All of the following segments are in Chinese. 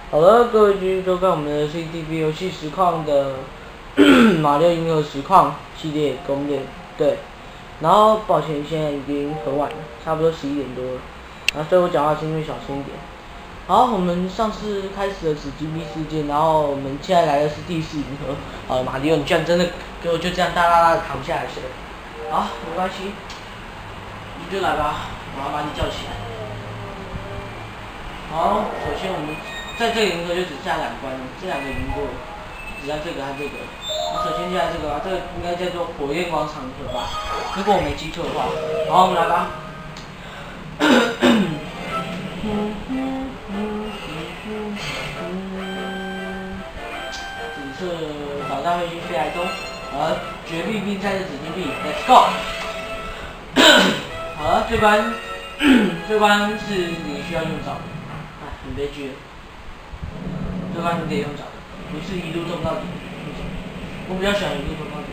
好了，各位继续收看我们的 CTV 游戏实况的马六银河实况系列攻略。对，然后抱歉，现在已经很晚了，差不多11点多了，然后所以我讲话请你小心一点。好，我们上次开始了死机币事件，然后我们现在来的是第4银河。马里奥，你居然真的给我就这样大大的躺下来是的。好，没关系，你就来吧，我要把你叫起来。好，首先我们在这个银河就只剩下2关了，这2个已经过了，只要这个和这个。那首先接下来这个这个应该叫做火焰广场银河吧，如果我没记错的话。好，我们来吧。紫色导弹卫星飞来中，绝壁并在这紫金币 ，Let's go。好了，这关是你需要用找的，很悲剧。这关你得用找的，不是一路中到底。我比较喜欢一路中到底。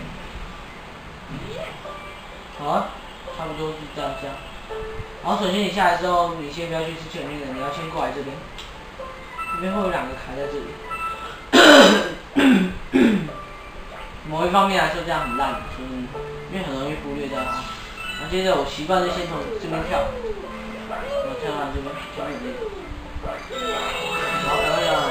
好了，差不多是这样。然后首先你下来之后，你先不要去吃前面的，你要先过来这边。这边会有2个卡在这里。某一方面来说，这样很烂，所以因为很容易忽略掉它。然后接着我习惯就先从这边跳，然后跳到这边，跳到这里。好，赶快跳来。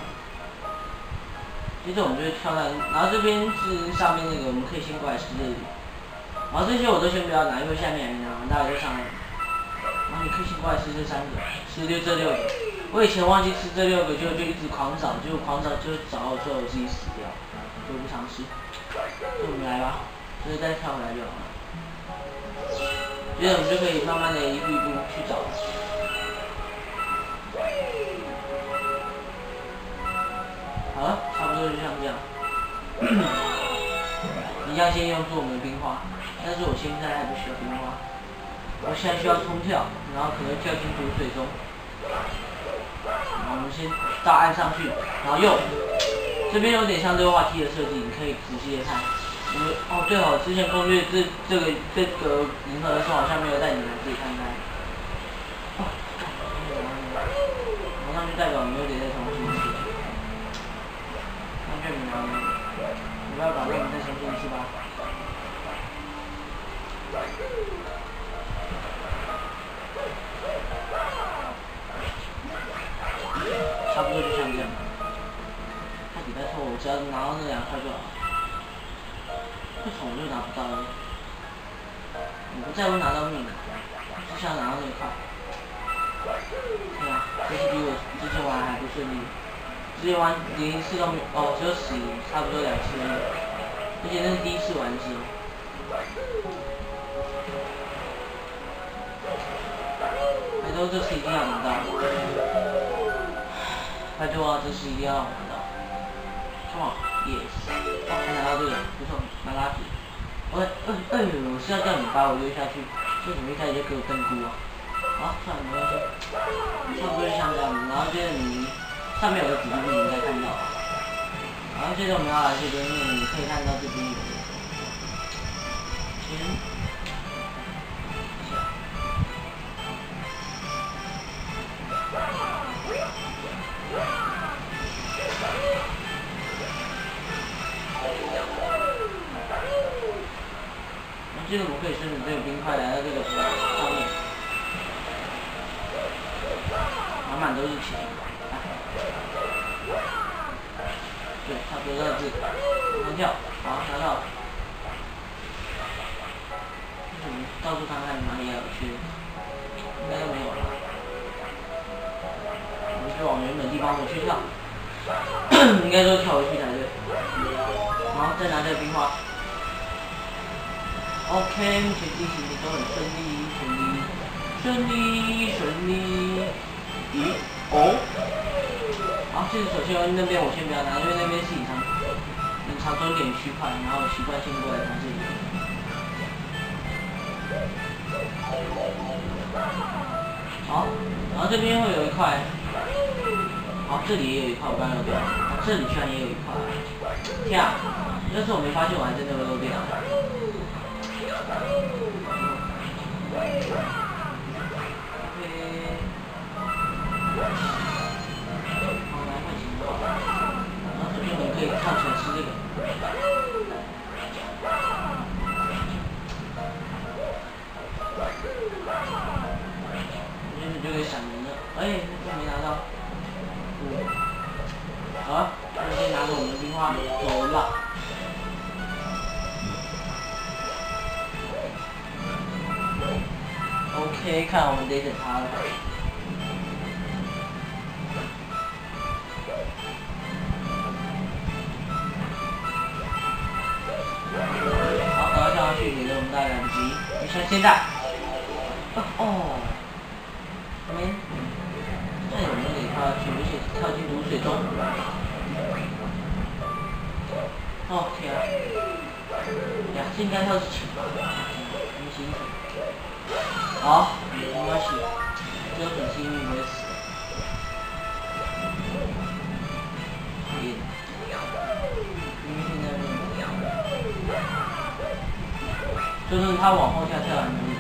接着我们就会跳到，然后这边是上面那个，我们可以先过来吃这里。然后这些我都先不要拿，因为下面还没拿完，大家就上来。然后你可以先过来吃这3个，吃这6个。我以前忘记吃这6个，就一直狂找，结果狂找就找到最后我自己死掉，就不尝试。那我们来吧，就是再跳回来就好了。接着我们就可以慢慢的一步一步去找。好了，差不多就像这样。一样先用出我们的冰花，但是我现在还不需要冰花，我现在需要冲跳，然后可能跳进土水中。然后我们先到岸上去，然后这边有点像溜滑梯的设计，你可以仔细的看。对哦，之前攻略这个银河的时候好像没有带你们自己看看。然后上去代表你有点在重新一次。上去你不要搞乱，你再重新一次吧。差不多就像这样。他底拜托我只要拿到那2块就好。这桶就拿不到了。我不在乎拿到命，只想拿到那块。对啊，这是比我之前玩还不顺利。之前玩连1次都没有，只有死差不多2次而已。而且那是第1次玩的时候。拜托，这次一定要拿到。拜托啊，这次一定要拿到。Come on, yes。还拿到这个，不错，蛮拉皮。我是要叫你把我丢下去，为什么一开始就给我瞪菇啊？好，算了，没关系。差不多就像这样子，然后接着你上面有个紫金币，你应该看到。然后接着我们要来这边，你可以看到这边有前下。接着我们可以顺着这个冰块来到这个上面，满满都是钱。对，差不多到这，弹跳，好，拿到。到处看看哪里还有缺，应该都没有了。我们就往原本地方回去跳，应该都跳回去才对。然后再拿这个冰花。OK， 目前进行的都很顺利。好，这个首先那边我先不要拿，因为那边是隐藏终点区块，然后习惯性过来拿这里。好，然后这边会有一块，好，这里也有一块，我刚刚漏掉，这里居然也有一块，天啊！要是我没发现，我还真的会漏掉。OK。 哎，这没拿到。好了，那先拿着我们的冰花走人吧。OK， 看我们得等他了。好，赶快跳上去，免得我们大来不及。你先带。哦，没，这有没有给跳下去？而且跳进毒水中。哦天啊！呀，这应该跳是球吧？很辛苦。好，没关系，就很幸运没死。就是他往后跳跳很容易。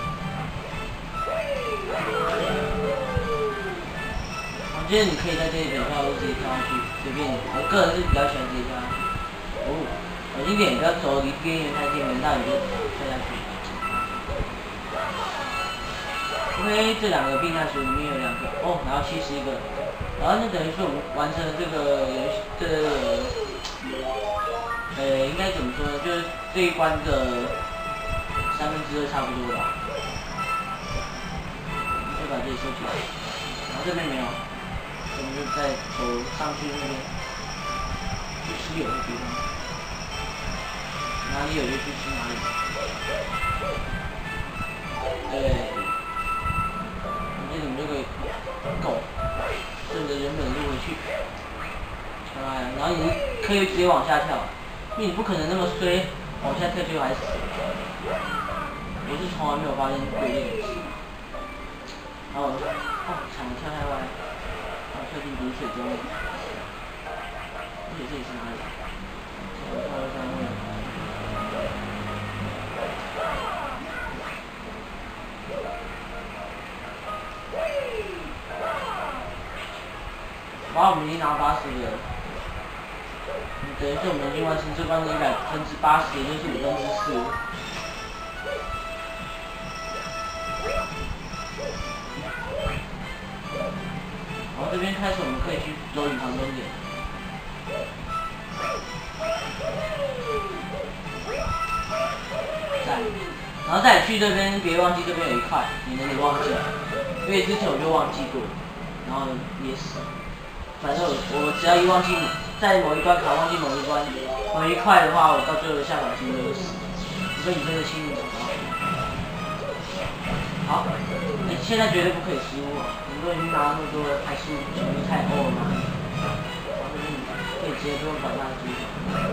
我觉得你可以在这里等跳，就直接跳上去，随便你。我个人是比较喜欢直接跳下去。哦，小心点，不要走离边缘太近，那你就跳下去。OK， 这两个避难所里面有2个，哦，然后71个，然后就等于是我们完成了这个游戏，应该怎么说呢？就是这一关的2/3差不多吧。就把这里收起来，然后这边没有，我们就再走上去那边，去吃有的地方，哪里有就去吃哪里。对。这你们就可以够，顺着原本的路回去，然后你可以直接往下跳，因为你不可能那么衰，往下跳就还死。我是从来没有发现过这种事。然后惨了，跳太歪，然后跳进毒水中，而且这里是哪里？跳到上面。哇，我们已经拿80个了，等于是我们已经完成这关的100%，也就是4/5。然后这边开始我们可以去走隐藏终点。然后再去这边，别忘记这边有一块，免得你忘记了，因为之前我就忘记过，然后也死了。反正我只要一忘记在某一关卡忘记某一块的话，我到最后的下场几乎就死。除非你真的幸运找到。好，现在绝对不可以失误啊！我们都已经拿了那么多了，还失误，简直太欧了嘛！然后这边可以直接不用管他的机会。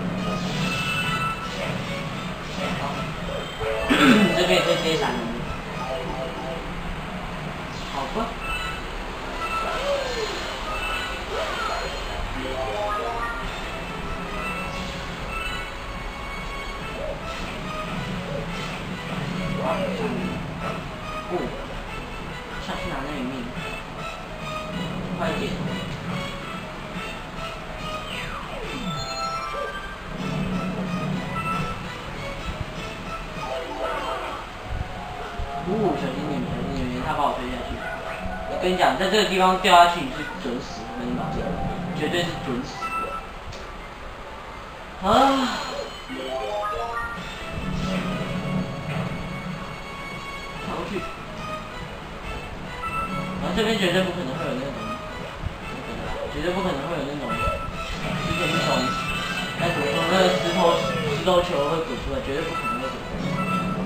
好，这边也可以直接闪人。好吧。下去拿那一命，快一点！小心点，小心点，他把我推下去。我跟你讲，在这个地方掉下去你是准死，我跟你保证，绝对是准死。啊！跑过去。然后这边绝对不可能会有那种，绝对不可能会有那种，之前那种，该怎么说，那个石头球会滚出来，绝对不可能会滚出来。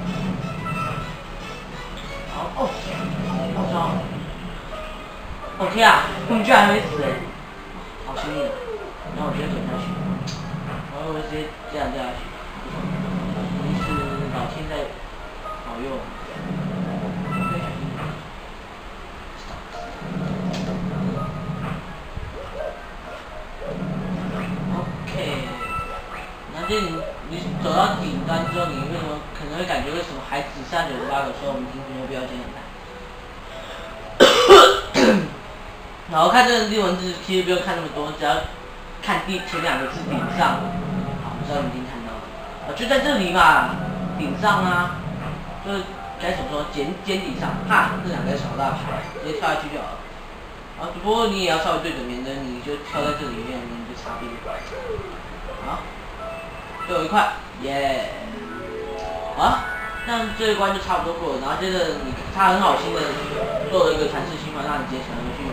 好，好伤！哦天啊，他们居然还没死哎，好幸运！然后我直接滚下去，然后我直接这样掉下去，一定是老天在保佑。就你走到顶端之后，你为什么可能会感觉为什么还只剩98个？所以我们停止目标简单。然后看这个日文字，其实不用看那么多，只要看前2个字顶上。好，我知道你已经看到了，就在这里嘛，顶上啊，就是该怎么说，尖底上，哈，这2个小大牌，直接跳下去就好了。 啊，不过你也要稍微对准，免得你就跳在这里面，你就擦边。好，最后一块，耶！好，那这一关就差不多过了。然后接着他很好心的做了一个弹式循环，让你直接传回去。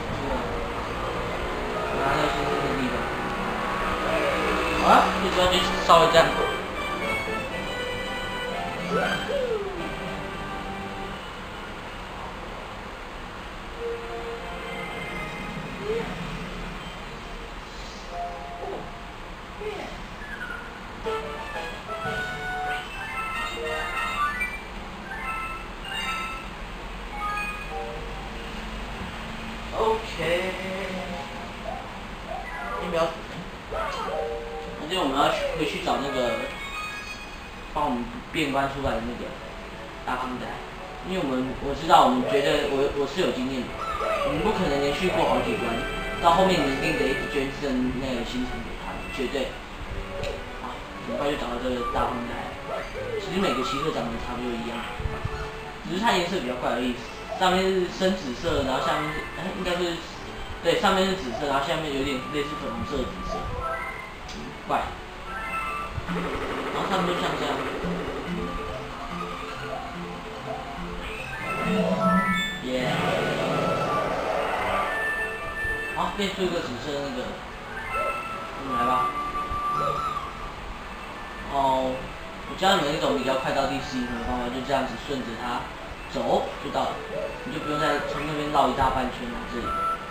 拿到新的地方。好了，这关就稍微这样。OK， 先不要。那就我们要回去找那个帮我们变关出来的那个大方仔，因为我知道我们觉得我是有经验的，我们不可能连续过好几关，到后面你一定得一直捐赠那个星辰给他，绝对。好，很快就找到这个大方仔。其实每个骑士长得差不多一样，只是它颜色比较怪而已。上面是深紫色，然后下面是应该是对，上面是紫色，然后下面有点类似粉红色的紫色，怪。然后差不多像这样。耶！好，变出一个紫色的那个，来吧。哦，我教你们一种比较快到第11层的方法，就这样子顺着它走就到了，你就不用再从那边绕一大半圈来这里。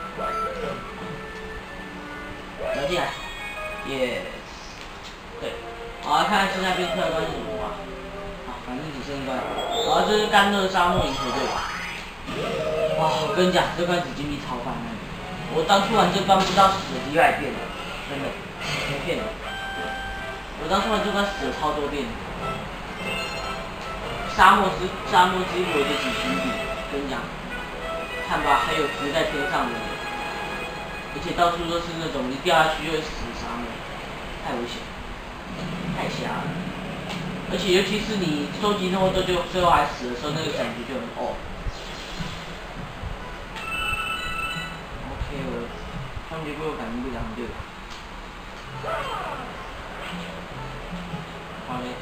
绕进来，耶！对，好，看看现在变出来的关是什么吧。好，反正只剩一关。好，这是干热沙漠银河对吧？哇，我跟你讲，这关子金币超烦的。我当初玩这关不知道死了几百遍了，真的，没骗你。我当初玩这关死了超多遍。沙漠之国的几金币，跟你讲，看吧，还有浮在天上的，而且到处都是那种一掉下去就会死的沙漠，太危险，太瞎了。而且尤其是你收集那么多，就最后还死的时候，那个感觉就很哦。OK， 我双节棍感应不良，对吧？好嘞。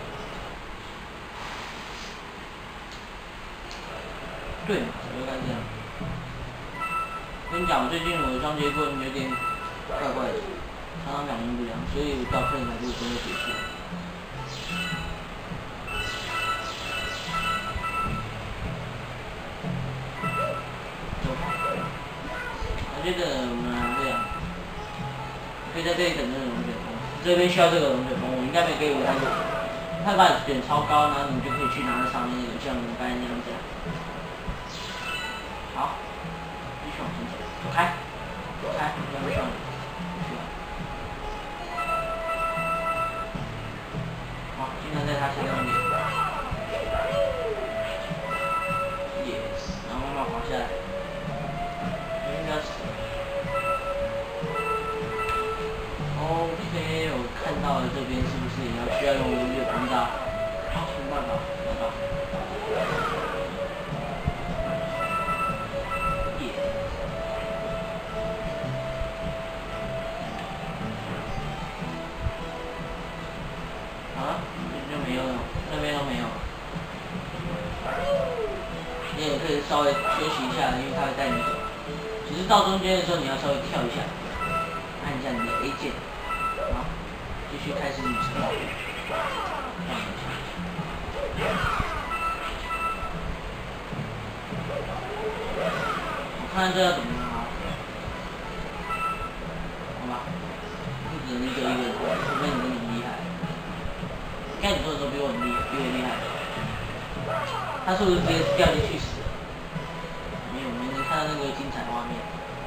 对嘛，我就该这样。跟你讲，最近我的双节棍有点怪怪的，常常感应不良，所以我到客人来就真的结束。我觉得我们这样，可以在这里等这个龙卷风，这边需要这个龙卷风，我应该没给我那个，他把你点超高，然后你就可以去拿那上面那个，像我们刚才那样这样。好，继续往前走，走开，走开，不要上去。好，尽量在他前面。Yes， 然后慢慢滑下来。应该是。OK， 我看到了这边是不是也需要用月光刀？好，没办法，来吧。你也可以稍微休息一下，因为它会带你走。只是到中间的时候，你要稍微跳一下，按一下你的 A 键，好，继续开始旅程。我看看这要怎么拿，好吧？不只能一个一个，除非你真的很厉害。该你说的时候比我厉害。他是不是直接掉进去死了？没能看到那个精彩画面。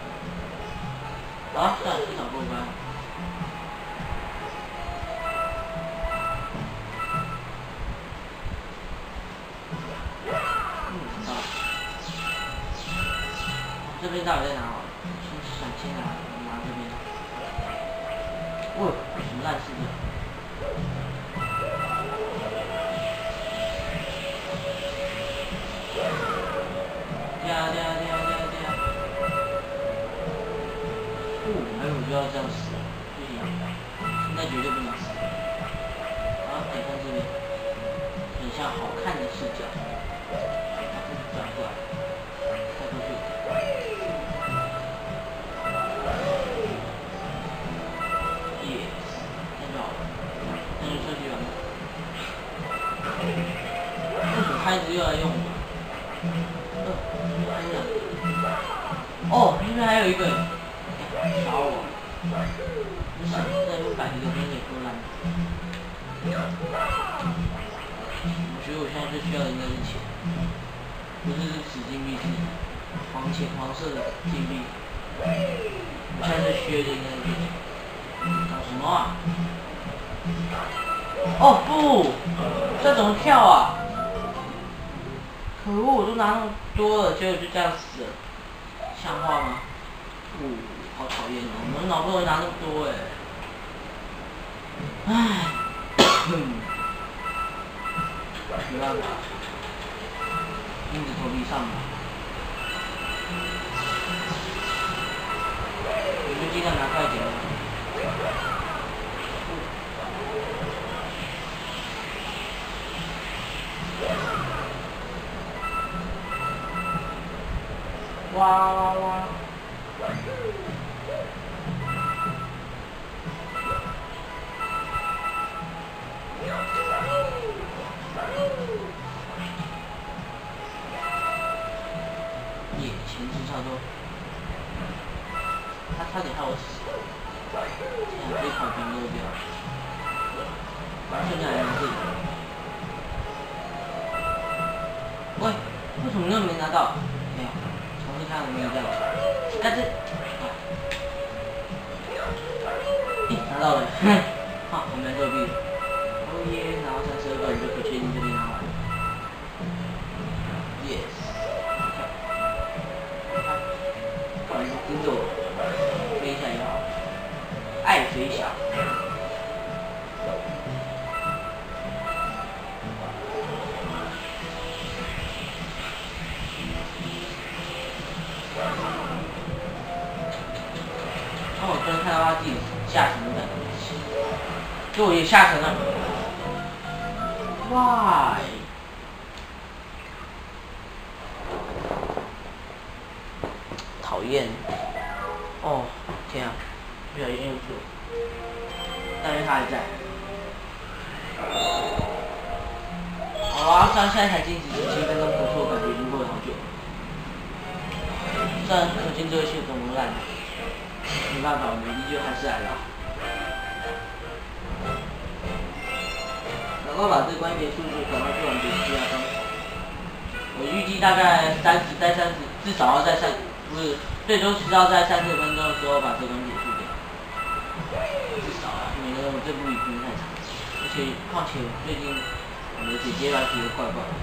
好，算了，至少过关。好。这边到底在哪？先拿这边。哦，什么烂事的？ 以我就要这样死，不行，现在绝对不能死。好，你看这边，很像好看的视角，转过来，开过去。Yes， 这样就好了，那就出去吧。为什么开始又来用我？哦，那边还有一个，找我，不行，再不摆一个东西也够烂的。我觉得我现在最需要的应该是钱，不是纸金币，是黄色的金币。我现在最需要的应该是钱。搞什么啊？哦不，这怎么跳啊？可恶，我都拿那么多了，结果就这样死了。像话吗？好讨厌哦！我们脑不容易拿那么多唉，没办法，硬着头皮上吧。我就尽量拿快点。哇哇哇！耶，前置差不多。他差点害我死，这样被跑兵漏掉。现在还能这里。喂，为什么那没拿到？没有，尝试看有没有这样。但是，拿到了，好，我们作弊。哦耶，然后32个你就可以确定这边拿完。Yes。不好意思，跟着我飞一下也好。爱飞翔。我突然看到他自己下沉的感觉，就我也下沉了。Why？ 讨厌！哦，天啊！不小心又错，但是他还在。好啊，虽然现在才进行17分钟，不错，感觉已经过了好久。虽然可见这个系统多烂。没办法，我们依旧还是来了。赶快把这个关结束，就赶快去完结其他东西。我预计大概至少要在不是，最多是要在30分钟的时候把这个关结束掉。至少啊，因为这部影片太长，而且况且最近我的姐姐软体都怪怪的。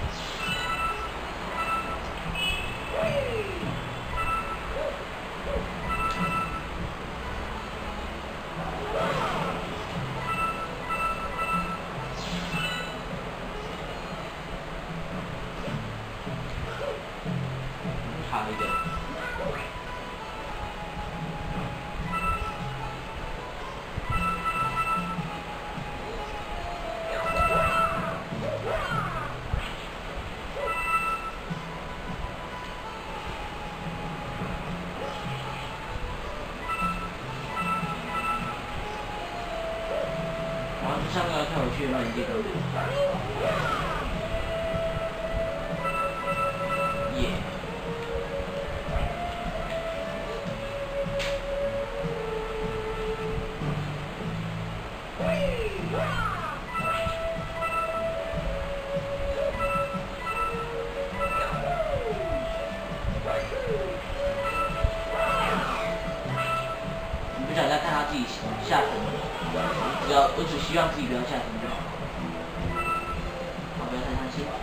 卡了一个。然后这上面要跳回去的那一地方。耶。你不想再看他自己下沉，我只希望自己不要下沉就好。好，不要太贪心。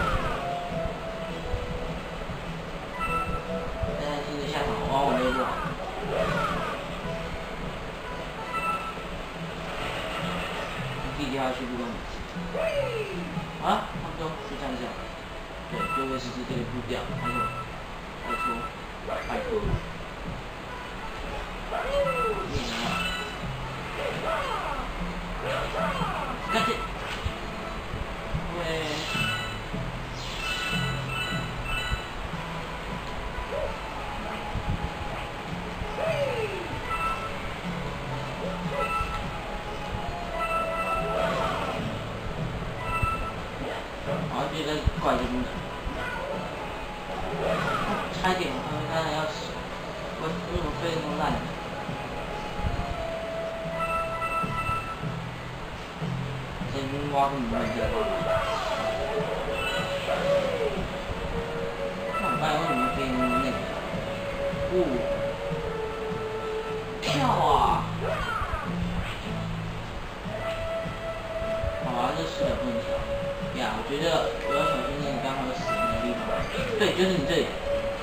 太贪心的下场，往我那不好。自己掉下去不关你事。好了，差不多就这样子。对，就维持这个步调，还有，拜托，拜托。 怪就不能。差一点，我刚才要死，为什么飞那么烂？这挖根本没地方。那我发现为什么飞那个？跳啊！好啊，这视角不能调。呀，我觉得我要小心那你刚好死的那个地方。对，就是你这里。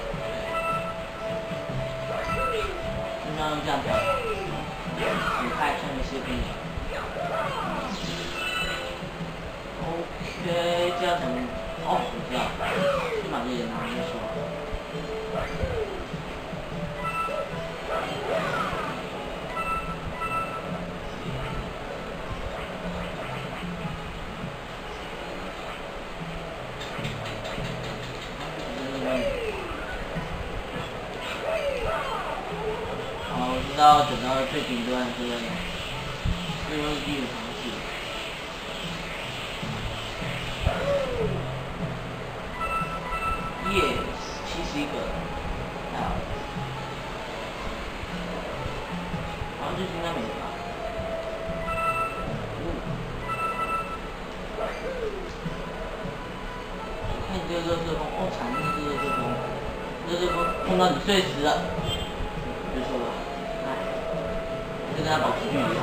经常用这样调。你看下面视频。OK， 这样才能。哦，我知道，先把这些拿来说。好，我知道，等到最顶端之类的，最后一个尝试。Yes， 71个，好，然后就应该没了吧？我看你这个热射风，哦惨，那是热射风，热射风碰到你碎死了，别说了，哎，就跟他保持距离啊。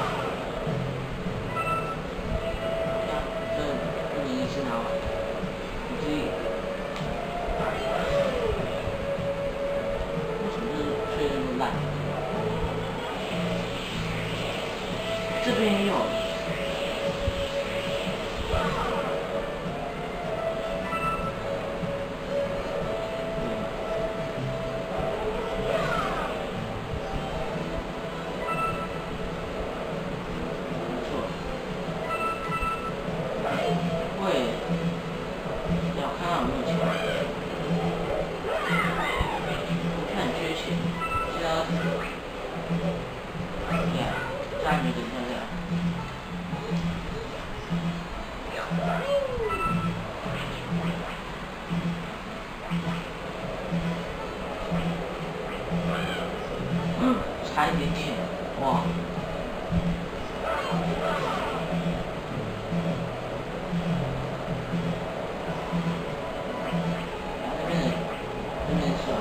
这不能一次拿完，估计。这边也有。差一点点，哇！这边是吧？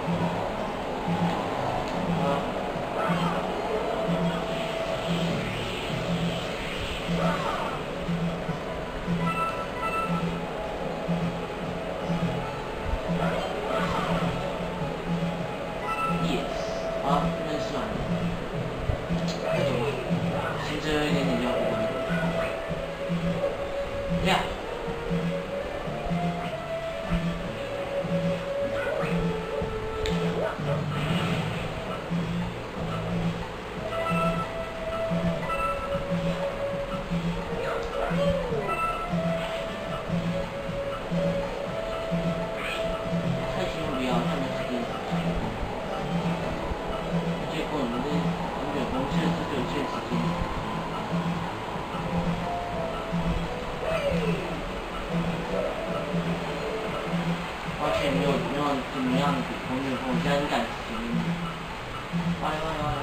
好，这边是吧？太久了，先最后一点点就要过关了。亮。太辛苦了，下面是电子。结果你们这永远不是只有限时间。而且没有怎么样的永远不现在是赶时间。完了。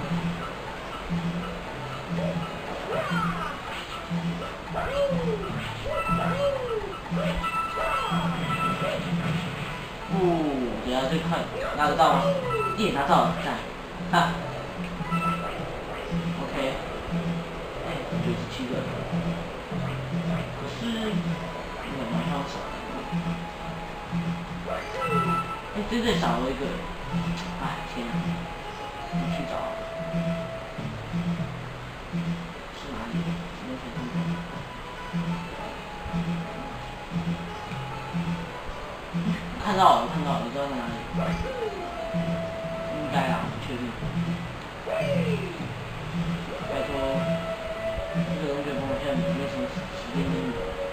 等下再看拿得到吗？耶，拿到了，赞，哈。OK， 97个，可是好像少了。真正少了一个，哎天啊，去找，是哪里？没看到。看到了，你知道在哪里？应该啊，不确定。拜托，这个龙卷风现在没什么时间精力。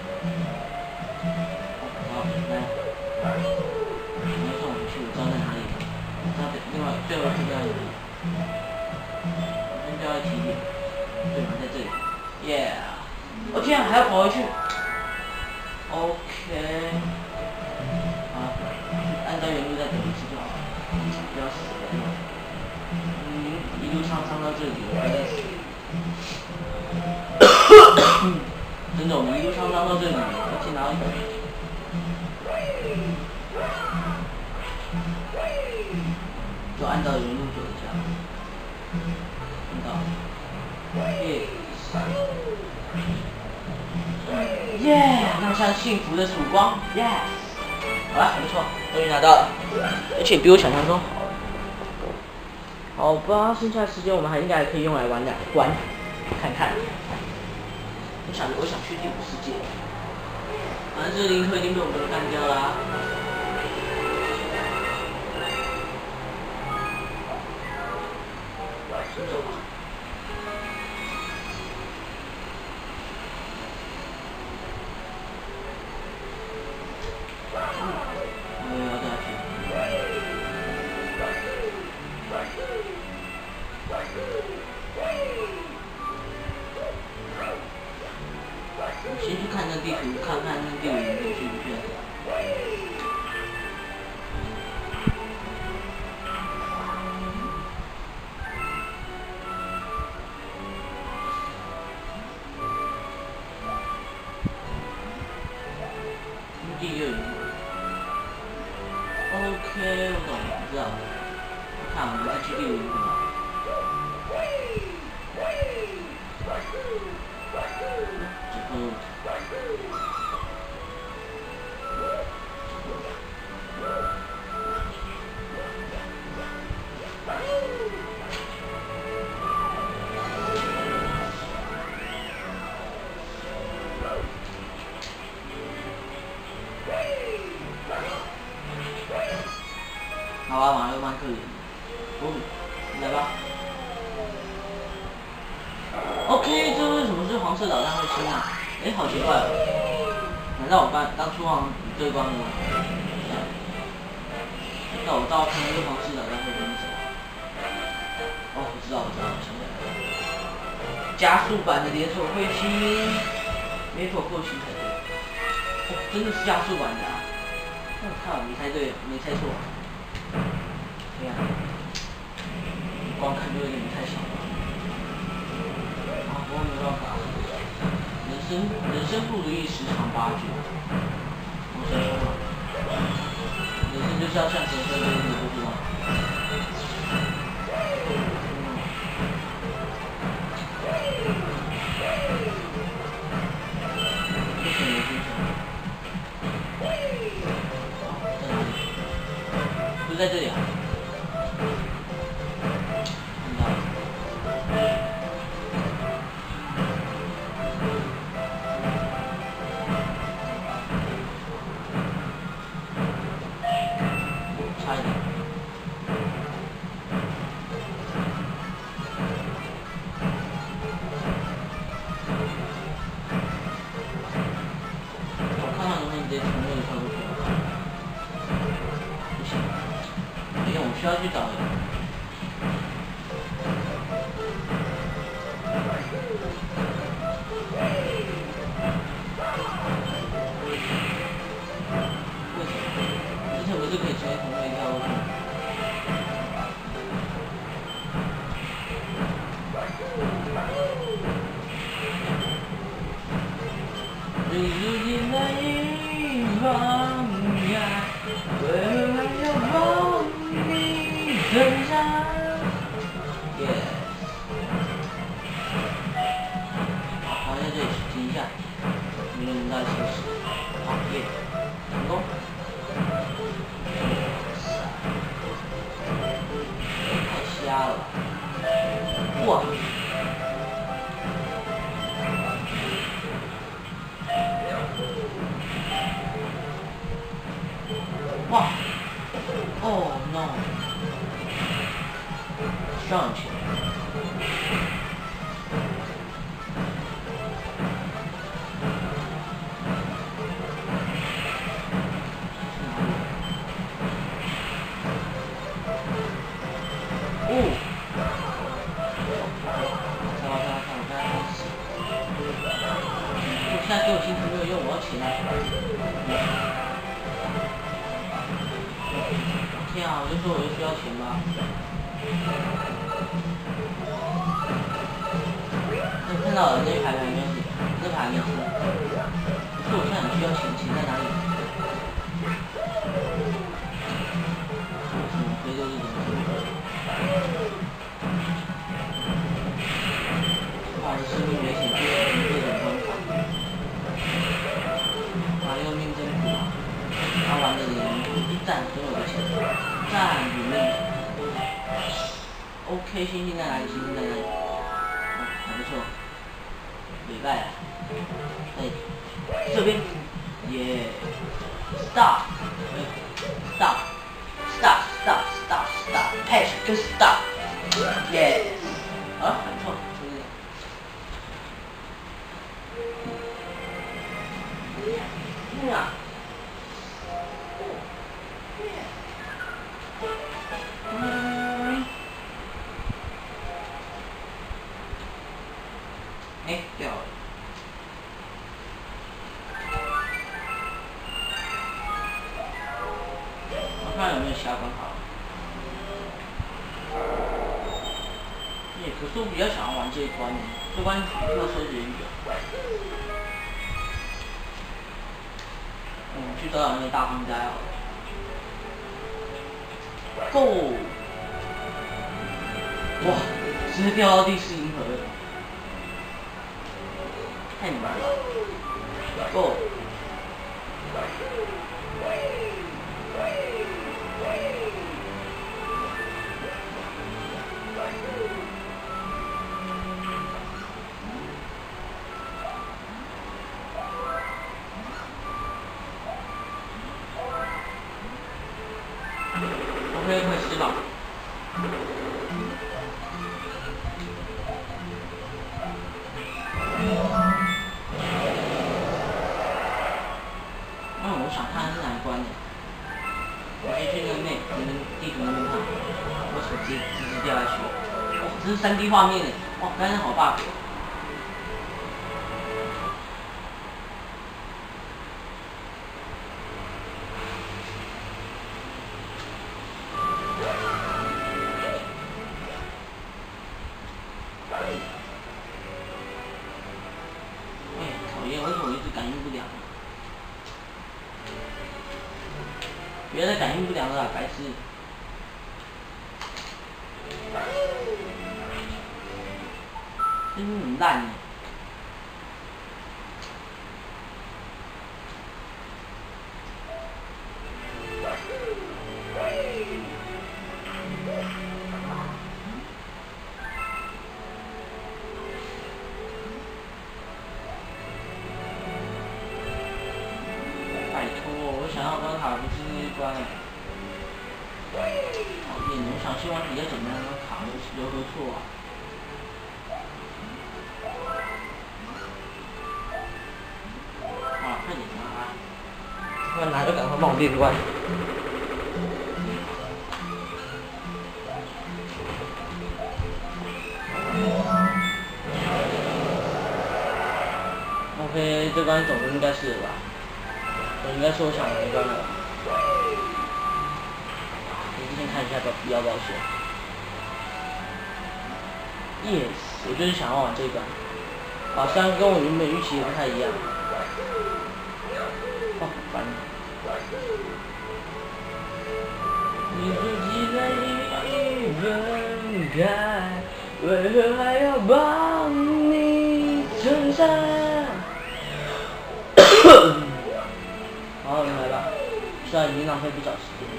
好，来，你要送我去，我知道在哪里。那另外最后一个在哪里？先掉在起点，对吧？在这里。Yeah， 我天啊，还要跑回去。OK。 在原路再等一次就好了，不要死人了。一路上到这里，我不要再死。真的，我们一路上到这里，而且哪里？就按照原路走一下，看到，耶，那像幸福的曙光 ，yes， 好了，不错，终于拿到了，而且比我想象中好。好吧，剩下的时间我们应该可以用来玩2关，看看。我想去第5世界，反正这林克已经被我们干掉啦。先走吧。我也要再去。我先去看那地图，看看那第5营去不去。第6营。OK， 我懂了，我知道了。我看我们再去第5营吧。好吧，马上又蛮可怜的。来吧。OK， 这为什么是黄色导弹会升啊？好奇怪哦。难道我当初对光了吗？那我到看那个黄色导弹会升什么？哦，我知道，我想起来了。加速版的联手彗星，没错，过去才对。哦，真的是加速版的啊！我靠，没猜对，没猜错。对呀，光看就有点太小了。啊，不过没办法，人生不如意十常八九。我先说嘛，人生就是要向前走，你不知道。为什么没进去？不在这里啊。需要去找人。为什么？之前不是可以直接从那里跳过去？你如今的一方呀，为何还要梦？分享 ，yes。好，在这里停一下，你们到休息。好，耶，成功。太瞎了吧！哇！哇！哦 no！ 上去。哦。我现在给我星球没有用，我要钱啊！ 说我就需要钱吗？看到了那排还没有死，那排没死。可是我现在很需要钱，钱在哪里？什么非洲是怎么？哇，我的生命危险，各种关卡。马里奥命真苦啊！他玩的人一战所有的钱，战与命。OK， 星星在哪里？星星在哪里？哦，还不错。礼拜啊，哎，这边，耶 ，stop，patch 跟 stop， 耶，啊，还不错，就是。啊。哎，掉了。我看有没有其他关卡。可是我比较想要玩这一关呢，这关要收集远。去找找那个大荒斋好了。Go！ 哇，直接掉到第4银河了。太难了 ，Go！ OK， 快吃吧。我想看是哪一关的。我先去那个地图那边看。我手机直接掉下去。哇，这是3D 画面的，哇，刚才好 bug。讨厌，为什么我一直感应不良？别的感应不良了，白痴！真的很烂耶。拜托，我想要关卡不是那一关哎。讨厌，我想希望比较简单的卡有何错啊？啊，快点拿！快拿就赶快帮我变关。OK， 这关总应该是了吧？应该是我想玩的关了。我先看一下要不要选。Yes， 我就是想要玩这关。好像跟我原本预期的不太一样。哦，烦。你说既然已分开，为何还要帮你撑伞？好，你来吧，虽然已经浪费不少时间。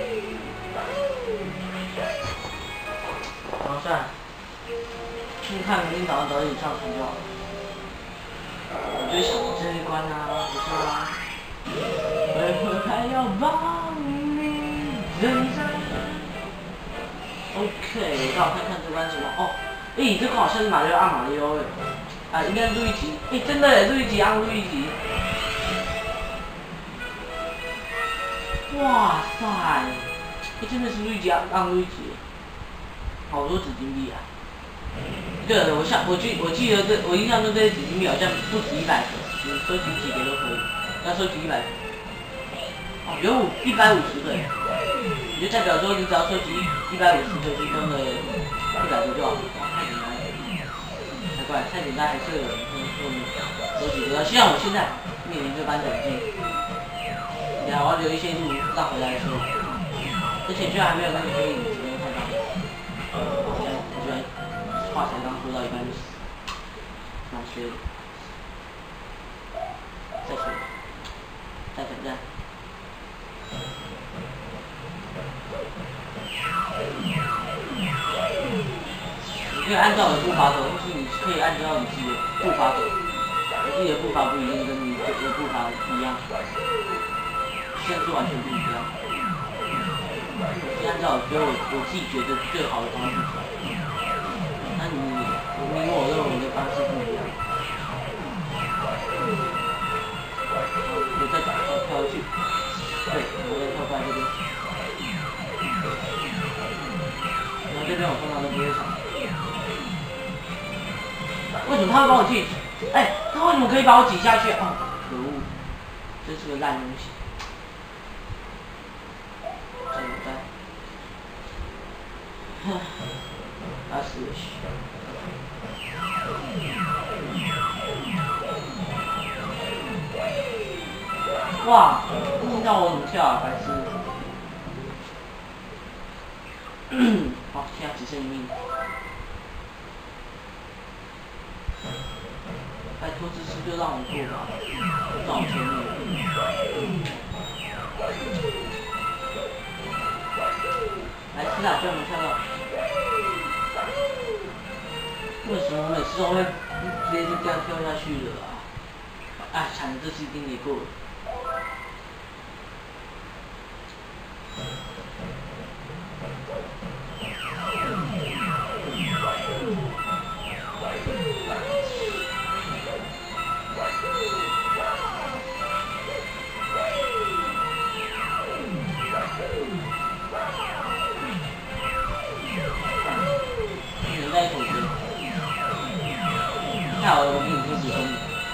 好，算了，去看明天早点上船就好了。我就想这一关啊，不错啊。为何还要帮你撑伞 ？OK， 让我看看这关什么哦。诶，这个好像是马里奥按马里奥诶。啊，应该是路易吉。诶，真的诶，路易吉按路易吉。哇塞！真的是路易吉按路易吉，好多紫金币啊！对了，我记得我印象中这些紫金币好像不止100个，你收集几个都可以，要收集100个。 哦，有150个，也就代表说你只要收集150个积分的100个就好了。哇，太简单了，太怪，太简单还是有人收集不到。像我现在面临这般窘境，你还要留一些路让回来的时候，而且居然还没有那个黑影，真的太大了。我居然话才刚说到一半就死，蛮衰的。再说，再挑战。你可以按照我的步伐走，或是你可以按照你自己的步伐走。我自己的步伐不一定跟你的步伐一样，现在是完全不一样。我按照我自己觉得最好的方式走，那你我认为的方式不一样。我再找一跳去，对，我再跳过来这边。然后这边我通常都不会抢。为什么他会帮我进？哎，他为什么可以把我挤下去？哦，可恶，真是个烂东西。真的蛋。唉，死了。哇，不知道我怎么跳啊，白痴。好，现在只剩1命。拜托，这次就让我过吧，让我前面。来，吃啊，居然没跳到。为什么我每次都会直接就这样跳下去了啊？哎，惨了，这次一定得过了。你在口诀，太好了，我给你补充你，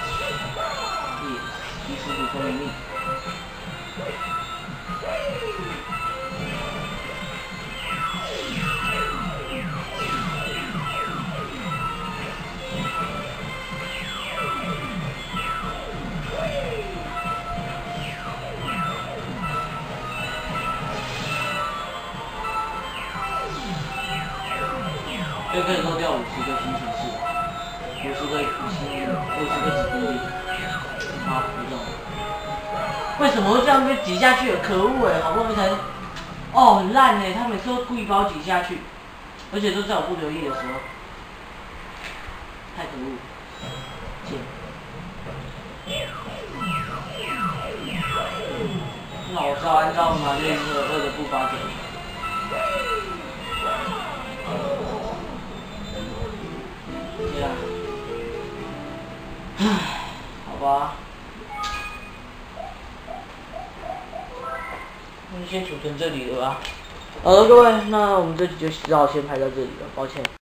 及时补充能力。就可以漏掉50个新城市，50个指定地。好，不中了。为什么会这样被挤下去了？可恶哎，好不容易才，哦，很烂哎，他每次都故意把我挤下去，而且都在我不留意的时候，太可恶，贱。那我只好按照马列2的步伐走。这样，唉，好吧，那就先储存这里了吧。好了，各位，那我们这集就只好先拍到这里了，抱歉。